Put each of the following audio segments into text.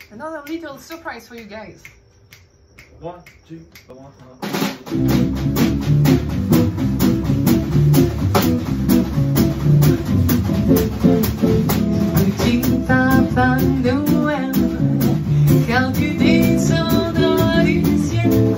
Another little surprise for you guys. 1, 2, 1. Petit papa Noël, quand tu descendras du ciel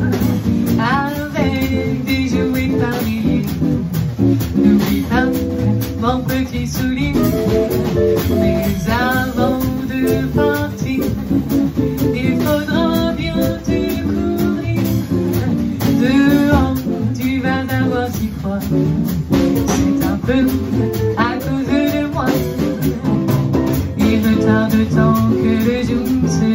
avec des jouets par milliers, n'oublie pas mon petit soulier. Mais avant de partir, il faudra bien te couvrir. Dehors, tu vas avoir si froid. C'est un peu à cause de moi. Il me tarde tant que le jour se